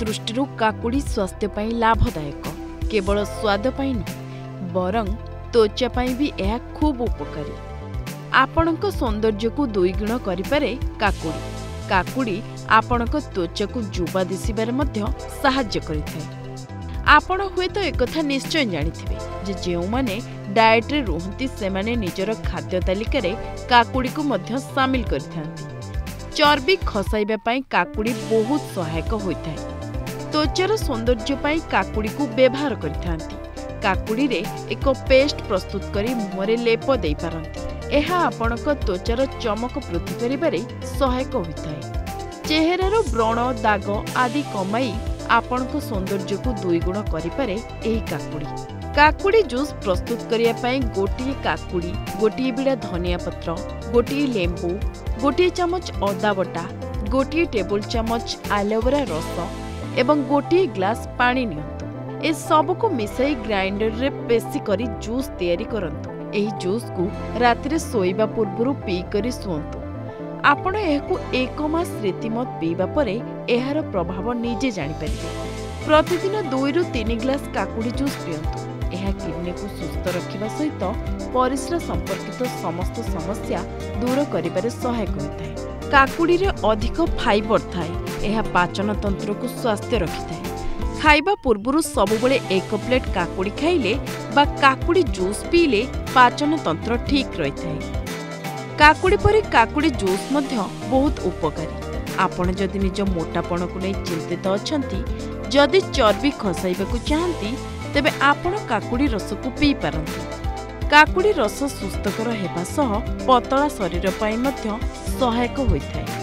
दृष्टि काकुड़ी स्वास्थ्य पाई लाभदायक केवल स्वाद पाई नुह बरं त्वचा पाई भी यह खूब उपकारी। आपणक सौंदर्य को दुईगुण करिपारे काकुड़ी। काकुड़ी आपणक त्वचा को युवा दिशिबार मध्य सहाय्य करिथाय। आपण हुए तो एक कथा निश्चय जानिथिबे जे जेउमाने डाएट रे रुहंती सेमाने निजर खाद्य तालिका रे काकुड़ी को मध्य शामिल करिथांती। चर्बी खसाइबा पाई काकुड़ी बहुत सहायक होइथाय। त्वचार सौंदर्य पाई काकुड़ी को व्यवहार करिथांती। काकुड़ी रे एक पेस्ट प्रस्तुत करी मुहरे लेप देई पारंती। एहा आपणक त्वचार चमक वृद्धि करिबारे सहायक होइथाय। चेहरार व्रण दाग आदि कमाई आपणक सौंदर्य को दुईगुण करिपारे एही काकुड़ी। काकुड़ी जूस प्रस्तुत करिया पाई गोटिए काकुड़ी, गोटिए बिड़ा धनिया पत्र, गोटिए लेंबू, गोटिए चमच अदा बटा, गोटिए टेबल चमच एलोवेरा रस एवं गोटिए ग्लास पानी नियंतु। ए सब को मिसाई ग्राइंडर रे पेसी करी जूस तैयारी करंतु। एही जूस को रात्रि सोइबा पूर्वरु पी करी सुंतु। आपण एहाकु एक मास रीतिमत पीवा परे एहार प्रभाव निजे जानि परिबे। प्रतिदिन 2 ରୁ 3 ग्लास काकुड़ी जूस पियंतु। एहा किडनी को सुस्थ रखिबा सहित परिस्रा संपर्कित समस्त समस्या दूर करिबारे सहायक होइताय। काकुड़ी रे अधिक फाइबर थाए। एहा पाचन तंत्र को स्वास्थ्य रखिताय। खाइबा पूर्वरु सबुबेले 1 प्लेट काकुड़ी खाइले बा काकुड़ी जूस पीले पाचन तंत्र ठीक रहिताय। काकुड़ी परी काकुड़ी जूस मध्य बहुत उपकारी। आपण जदि निज मोटापण को नहीं चिंतित अछंती, जदि चर्बी खसाइबा को चाहंती तेबे आपण काकुड़ी रस को पी पारंती। काकुड़ी रस सुस्थकर हेबा सह पतला शरीर पाई मध्य सहायक होइथाय।